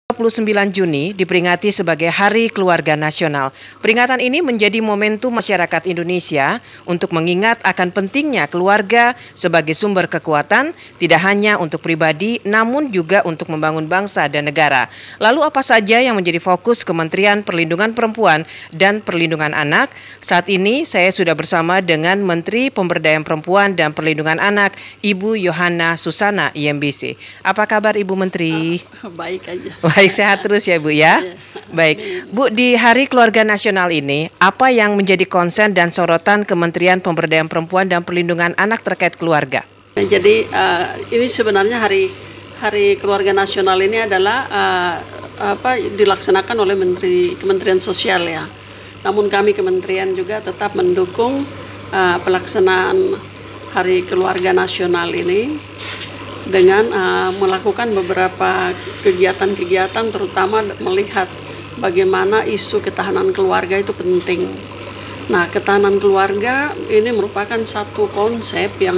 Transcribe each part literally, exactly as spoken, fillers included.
dua puluh sembilan Juni diperingati sebagai Hari Keluarga Nasional. Peringatan ini menjadi momentum masyarakat Indonesia untuk mengingat akan pentingnya keluarga sebagai sumber kekuatan, tidak hanya untuk pribadi, namun juga untuk membangun bangsa dan negara. Lalu apa saja yang menjadi fokus Kementerian Perlindungan Perempuan dan Perlindungan Anak? Saat ini saya sudah bersama dengan Menteri Pemberdayaan Perempuan dan Perlindungan Anak, Ibu Yohana Susana I M B C. Apa kabar Ibu Menteri? Uh, baik aja. Baik, sehat terus ya Bu ya. Baik, Bu, di Hari Keluarga Nasional ini, apa yang menjadi konsen dan sorotan Kementerian Pemberdayaan Perempuan dan Perlindungan Anak terkait keluarga? Jadi uh, ini sebenarnya Hari Hari Keluarga Nasional ini adalah uh, apa dilaksanakan oleh Menteri Kementerian Sosial ya. Namun kami kementerian juga tetap mendukung uh, pelaksanaan Hari Keluarga Nasional ini dengan uh, melakukan beberapa kegiatan-kegiatan, terutama melihat bagaimana isu ketahanan keluarga itu penting. Nah, ketahanan keluarga ini merupakan satu konsep yang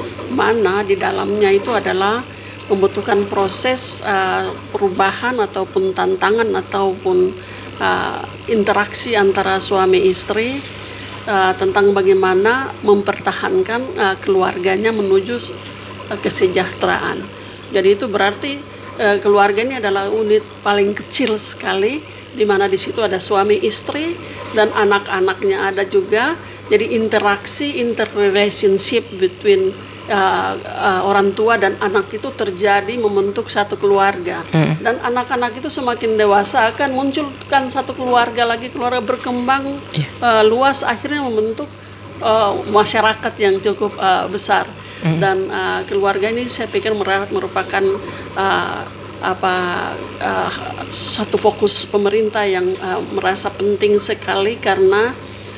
mana di dalamnya itu adalah membutuhkan proses uh, perubahan ataupun tantangan ataupun uh, interaksi antara suami istri uh, tentang bagaimana mempertahankan uh, keluarganya menuju kesejahteraan. Jadi itu berarti e, keluarga ini adalah unit paling kecil sekali, di mana di situ ada suami istri dan anak-anaknya ada juga. Jadi interaksi interrelationship between uh, uh, orang tua dan anak itu terjadi membentuk satu keluarga. Hmm. Dan anak-anak itu semakin dewasa akan munculkan satu keluarga lagi, keluarga berkembang yeah. uh, luas, akhirnya membentuk uh, masyarakat yang cukup uh, besar. Dan uh, keluarga ini saya pikir merupakan uh, apa uh, satu fokus pemerintah yang uh, merasa penting sekali, karena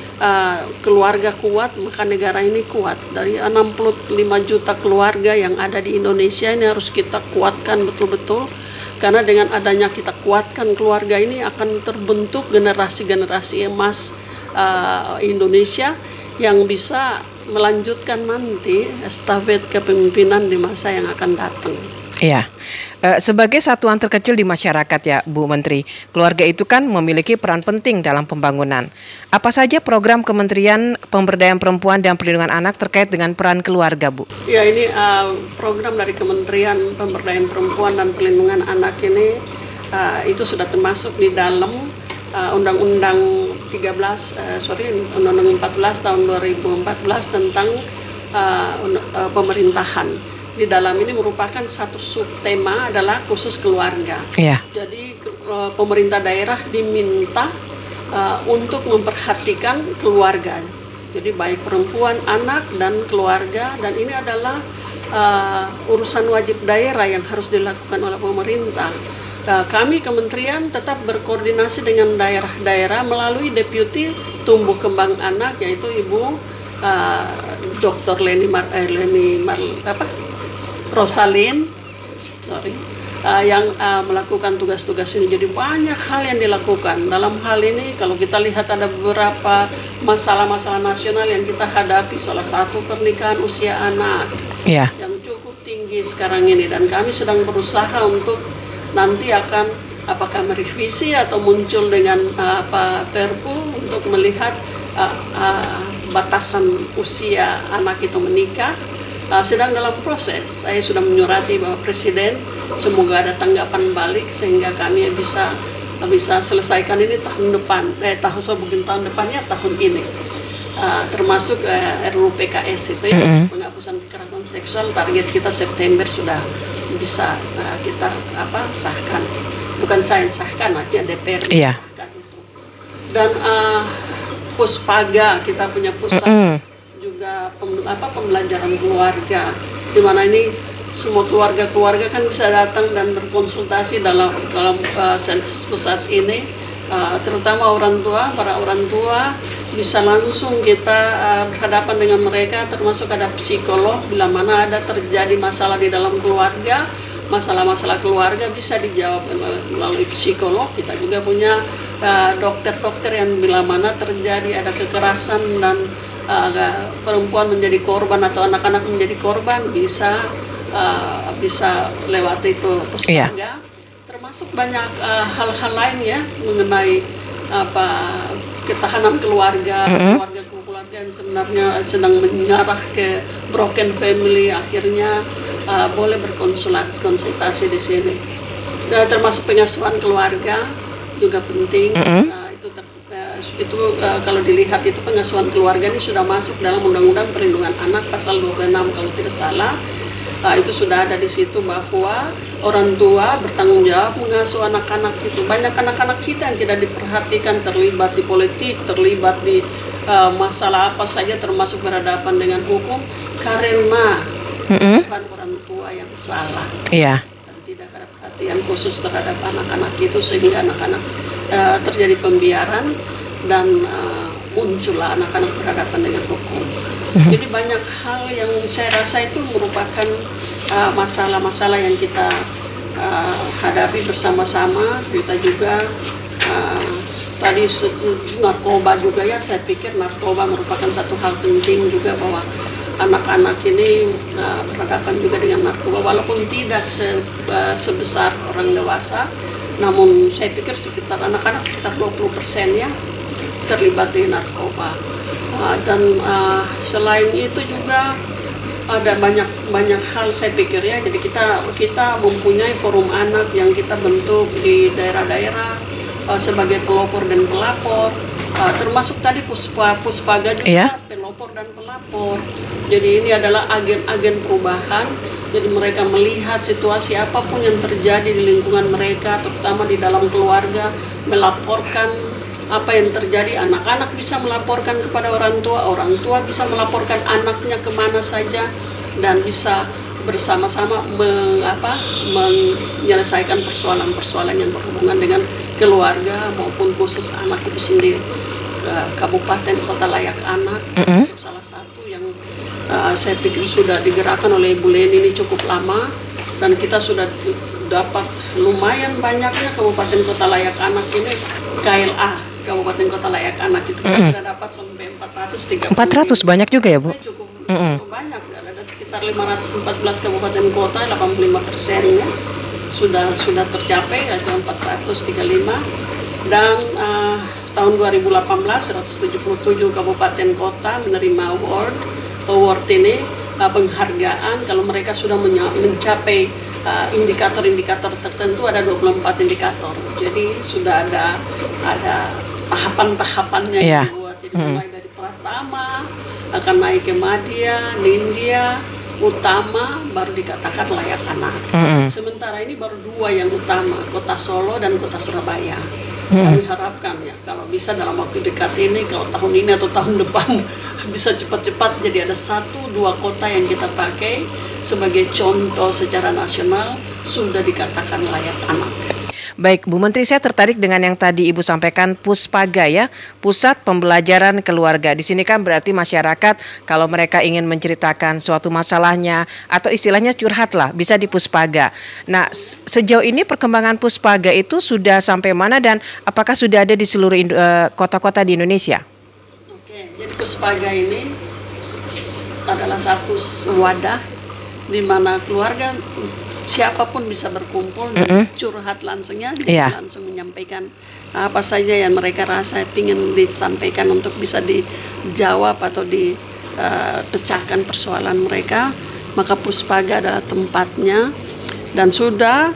uh, keluarga kuat maka negara ini kuat. Dari enam puluh lima juta keluarga yang ada di Indonesia ini harus kita kuatkan betul-betul, karena dengan adanya kita kuatkan keluarga ini akan terbentuk generasi-generasi emas uh, Indonesia yang bisa melanjutkan nanti estafet kepemimpinan di masa yang akan datang. Iya, e, sebagai satuan terkecil di masyarakat ya Bu Menteri, keluarga itu kan memiliki peran penting dalam pembangunan. Apa saja program Kementerian Pemberdayaan Perempuan dan Perlindungan Anak terkait dengan peran keluarga, Bu? Ya, ini uh, program dari Kementerian Pemberdayaan Perempuan dan Perlindungan Anak ini uh, itu sudah termasuk di dalam uh, Undang-Undang tiga belas, uh, sorry, Undang-Undang empat belas tahun dua ribu empat belas tentang uh, uh, pemerintahan. Di dalam ini merupakan satu subtema adalah khusus keluarga. Yeah. Jadi uh, pemerintah daerah diminta uh, untuk memperhatikan keluarga. Jadi baik perempuan, anak, dan keluarga. Dan ini adalah uh, urusan wajib daerah yang harus dilakukan oleh pemerintah. Kami kementerian tetap berkoordinasi dengan daerah-daerah melalui Deputi Tumbuh Kembang Anak, yaitu Ibu uh, Doktor Leni Mar, eh, Leni Mar, apa? Rosalin, sorry, uh, yang uh, melakukan tugas-tugas ini. Jadi banyak hal yang dilakukan. Dalam hal ini kalau kita lihat ada beberapa masalah-masalah nasional yang kita hadapi. Salah satu pernikahan usia anak yeah. yang cukup tinggi sekarang ini, dan kami sedang berusaha untuk nanti akan apakah merevisi atau muncul dengan uh, apa Perpu untuk melihat uh, uh, batasan usia anak itu menikah. Uh, sedang dalam proses. Saya sudah menyurati Bapak Presiden, semoga ada tanggapan balik sehingga kami bisa uh, bisa selesaikan ini tahun depan. Eh tahun so bukan tahun depannya tahun ini. Uh, termasuk uh, R U U P K S itu ya, mm-hmm. penghapusan kekerasan seksual, target kita September sudah bisa uh, kita apa sahkan, bukan saya sahkan, artinya D P R yeah. sahkan itu. Dan uh, Puspaga, kita punya pusat mm-hmm. juga pem, apa pembelajaran keluarga, di mana ini semua keluarga-keluarga kan bisa datang dan berkonsultasi dalam dalam uh, pusat ini, uh, terutama orang tua, para orang tua bisa langsung kita uh, berhadapan dengan mereka, termasuk ada psikolog bila mana ada terjadi masalah di dalam keluarga, masalah-masalah keluarga bisa dijawab melalui psikolog. Kita juga punya uh, dokter-dokter yang bila mana terjadi ada kekerasan dan uh, perempuan menjadi korban atau anak-anak menjadi korban, bisa uh, bisa lewat itu puspaga. Yeah. termasuk banyak uh, hal-hal lain ya mengenai apa ketahanan keluarga, mm-hmm. keluarga keluarga yang sebenarnya sedang mengarah ke broken family, akhirnya uh, boleh berkonsultasi di sini. Uh, termasuk pengasuhan keluarga juga penting. Mm-hmm. uh, itu ter, uh, itu uh, kalau dilihat itu pengasuhan keluarga ini sudah masuk dalam Undang-Undang Perlindungan Anak pasal dua puluh enam kalau tidak salah. Uh, itu sudah ada di situ bahwa orang tua bertanggung jawab mengasuh anak-anak itu. Banyak anak-anak kita yang tidak diperhatikan, terlibat di politik, terlibat di uh, masalah apa saja, termasuk berhadapan dengan hukum karena mm-hmm. orang tua yang salah. Iya. Dan tidak ada perhatian khusus terhadap anak-anak itu sehingga anak-anak uh, terjadi pembiaran dan uh, muncullah anak-anak berhadapan dengan hukum. Mm-hmm. Jadi banyak hal yang saya rasa itu merupakan uh, masalah-masalah yang kita uh, hadapi bersama-sama. Kita juga uh, tadi narkoba juga ya, saya pikir narkoba merupakan satu hal penting juga bahwa anak-anak ini uh, berhadapan juga dengan narkoba walaupun tidak se, uh, sebesar orang dewasa, namun saya pikir sekitar anak-anak sekitar dua puluh persen ya terlibat di narkoba. Uh, dan uh, selain itu juga ada banyak banyak hal saya pikir ya. Jadi kita kita mempunyai forum anak yang kita bentuk di daerah-daerah uh, sebagai pelopor dan pelapor, uh, termasuk tadi puspa puspaga juga yeah. pelopor dan pelapor. Jadi ini adalah agen-agen perubahan. Jadi mereka melihat situasi apapun yang terjadi di lingkungan mereka, terutama di dalam keluarga, melaporkan apa yang terjadi. Anak-anak bisa melaporkan kepada orang tua, orang tua bisa melaporkan anaknya kemana saja, dan bisa bersama-sama meng, apa, menyelesaikan persoalan-persoalan yang berhubungan dengan keluarga maupun khusus anak itu sendiri. Kabupaten Kota Layak Anak mm-hmm. salah satu yang uh, saya pikir sudah digerakkan oleh Ibu Leni ini cukup lama, dan kita sudah dapat lumayan banyaknya Kabupaten Kota Layak Anak ini K L A. Kabupaten Kota Layak Anak itu kita mm-hmm. sudah dapat sampai empat ratus tiga puluh. empat ratus banyak juga ya Bu? Cukup, mm-hmm. cukup banyak, ada sekitar lima ratus empat belas kabupaten kota, delapan puluh lima persennya sudah sudah tercapai, yaitu empat ratus tiga puluh lima. Dan uh, tahun dua ribu delapan belas seratus tujuh puluh tujuh kabupaten kota menerima award. Award ini uh, penghargaan kalau mereka sudah mencapai uh, indikator-indikator tertentu, ada dua puluh empat indikator. Jadi sudah ada ada tahapan-tahapannya yeah. dibuat. Jadi mm. mulai dari Pratama, akan naik ke Madya, Nindya, Utama, baru dikatakan layak anak. Mm. Sementara ini baru dua yang utama, Kota Solo dan Kota Surabaya. Mm. Kami harapkan ya kalau bisa dalam waktu dekat ini, kalau tahun ini atau tahun depan bisa cepat-cepat jadi ada satu dua kota yang kita pakai sebagai contoh secara nasional sudah dikatakan layak anak. Baik, Bu Menteri, saya tertarik dengan yang tadi Ibu sampaikan Puspaga ya, Pusat Pembelajaran Keluarga. Di sini kan berarti masyarakat kalau mereka ingin menceritakan suatu masalahnya atau istilahnya curhat lah, bisa di Puspaga. Nah, sejauh ini perkembangan Puspaga itu sudah sampai mana dan apakah sudah ada di seluruh uh, kota-kota di Indonesia? Oke, jadi Puspaga ini adalah satu wadah di mana keluarga siapapun bisa berkumpul dan mm-hmm. curhat langsungnya, yeah. langsung menyampaikan apa saja yang mereka rasa ingin disampaikan untuk bisa dijawab atau dipecahkan uh, persoalan mereka. Maka Puspaga adalah tempatnya, dan sudah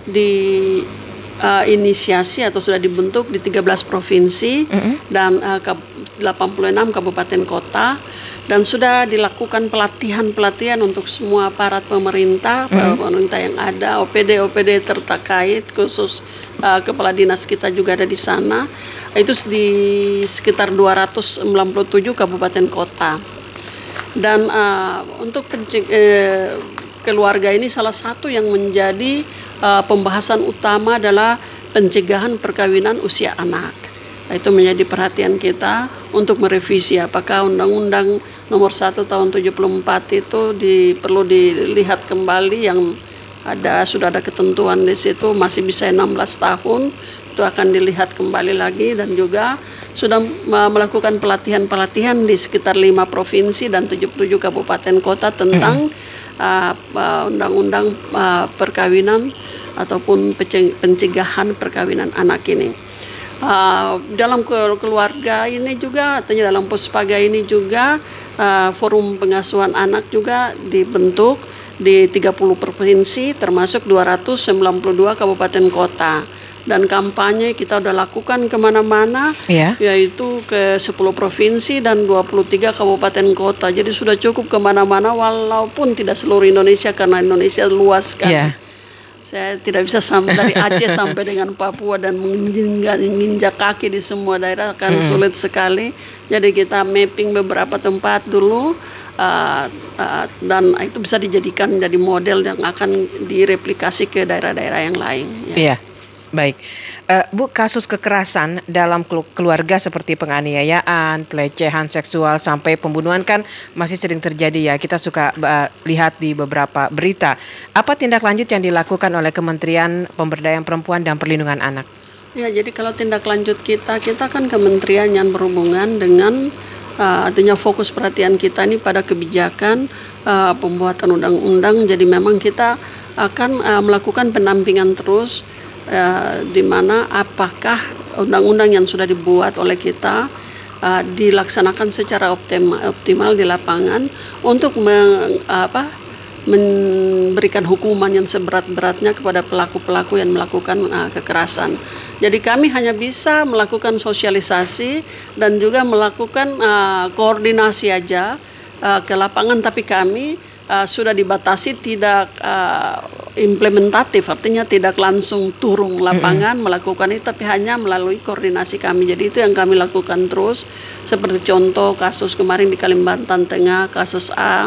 diinisiasi uh, atau sudah dibentuk di tiga belas provinsi mm-hmm. dan uh, delapan puluh enam kabupaten kota. Dan sudah dilakukan pelatihan-pelatihan untuk semua aparat pemerintah, mm. pemerintah yang ada, O P D O P D terkait, khusus uh, kepala dinas kita juga ada di sana. Itu di sekitar dua ratus sembilan puluh tujuh kabupaten kota. Dan uh, untuk penceg- eh, keluarga ini salah satu yang menjadi uh, pembahasan utama adalah pencegahan perkawinan usia anak. Itu menjadi perhatian kita untuk merevisi apakah Undang-Undang Nomor satu Tahun tujuh puluh empat itu di, perlu dilihat kembali, yang ada sudah ada ketentuan di situ masih bisa enam belas tahun, itu akan dilihat kembali lagi. Dan juga sudah melakukan pelatihan-pelatihan di sekitar lima provinsi dan tujuh puluh tujuh kabupaten kota tentang mm-hmm. uh, uh, undang-undang uh, perkawinan ataupun pencegahan perkawinan anak ini. Uh, dalam keluarga ini juga, artinya dalam Puspaga ini juga uh, forum pengasuhan anak juga dibentuk di tiga puluh provinsi termasuk dua ratus sembilan puluh dua kabupaten kota. Dan kampanye kita udah lakukan kemana-mana, yeah. yaitu ke sepuluh provinsi dan dua puluh tiga kabupaten kota. Jadi sudah cukup kemana-mana walaupun tidak seluruh Indonesia karena Indonesia luas kan. Yeah. Saya tidak bisa sampai dari Aceh sampai dengan Papua dan menginjak kaki di semua daerah akan mm. sulit sekali. Jadi kita mapping beberapa tempat dulu uh, uh, dan itu bisa dijadikan jadi model yang akan direplikasi ke daerah-daerah yang lain. Ya. Yeah. Baik, uh, Bu, kasus kekerasan dalam keluarga seperti penganiayaan, pelecehan seksual sampai pembunuhan kan masih sering terjadi ya. Kita suka uh, lihat di beberapa berita. Apa tindak lanjut yang dilakukan oleh Kementerian Pemberdayaan Perempuan dan Perlindungan Anak? Ya, jadi kalau tindak lanjut kita, kita kan kementerian yang berhubungan dengan uh, artinya fokus perhatian kita ini pada kebijakan uh, pembuatan undang-undang. Jadi memang kita akan uh, melakukan pendampingan terus. Uh, di mana apakah undang-undang yang sudah dibuat oleh kita uh, dilaksanakan secara optimal, optimal di lapangan untuk meng, apa, memberikan hukuman yang seberat-beratnya kepada pelaku-pelaku yang melakukan uh, kekerasan. Jadi kami hanya bisa melakukan sosialisasi dan juga melakukan uh, koordinasi aja uh, ke lapangan, tapi kami uh, sudah dibatasi tidak uh, implementatif, artinya tidak langsung turun lapangan mm-hmm. melakukan itu, tapi hanya melalui koordinasi kami. Jadi itu yang kami lakukan terus. Seperti contoh kasus kemarin di Kalimantan Tengah, kasus A,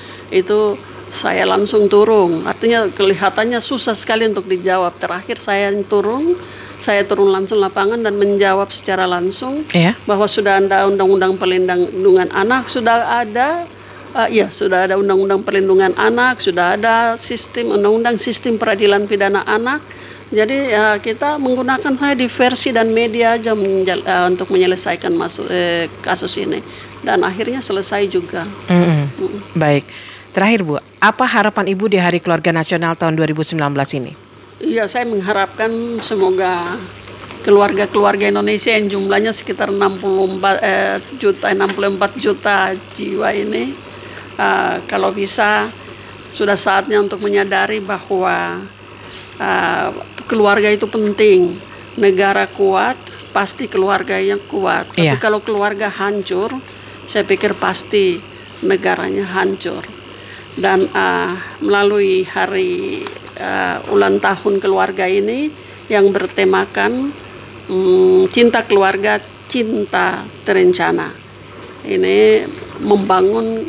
itu saya langsung turun. Artinya kelihatannya susah sekali untuk dijawab. Terakhir saya yang turun, saya turun langsung lapangan dan menjawab secara langsung yeah. bahwa sudah ada undang-undang perlindungan anak, sudah ada Uh, ya, sudah ada undang-undang perlindungan anak, sudah ada sistem undang-undang sistem peradilan pidana anak. Jadi uh, kita menggunakan saya diversi dan media aja menjel, uh, untuk menyelesaikan masuk, eh, kasus ini. Dan akhirnya selesai juga. Mm-hmm. Mm. Baik, terakhir Bu, apa harapan Ibu di Hari Keluarga Nasional tahun dua ribu sembilan belas ini? Iya, saya mengharapkan semoga keluarga-keluarga Indonesia yang jumlahnya sekitar enam puluh empat eh, juta, enam puluh empat juta jiwa ini, Uh, kalau bisa sudah saatnya untuk menyadari bahwa uh, keluarga itu penting. Negara kuat pasti keluarga yang kuat. Iya. Tapi kalau keluarga hancur, saya pikir pasti negaranya hancur. Dan uh, melalui hari uh, ulang tahun keluarga ini yang bertemakan um, cinta keluarga, cinta terencana, ini membangun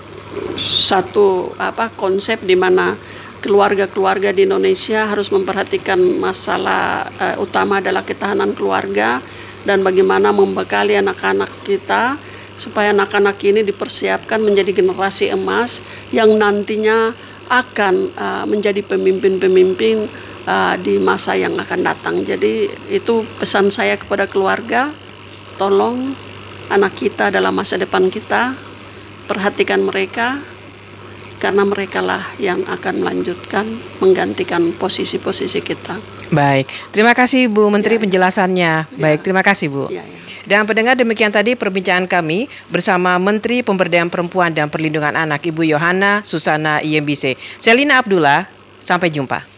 satu apa konsep di mana keluarga-keluarga di Indonesia harus memperhatikan masalah uh, utama adalah ketahanan keluarga dan bagaimana membekali anak-anak kita supaya anak-anak ini dipersiapkan menjadi generasi emas yang nantinya akan uh, menjadi pemimpin-pemimpin uh, di masa yang akan datang. Jadi itu pesan saya kepada keluarga, tolong anak kita adalah masa depan kita. Perhatikan mereka karena merekalah yang akan melanjutkan menggantikan posisi-posisi kita. Baik, terima kasih Bu Menteri ya, penjelasannya. Ya. Baik, terima kasih Bu. Ya, ya. Dan pendengar, demikian tadi perbincangan kami bersama Menteri Pemberdayaan Perempuan dan Perlindungan Anak Ibu Yohana Susana I M B C. Selina Abdullah, sampai jumpa.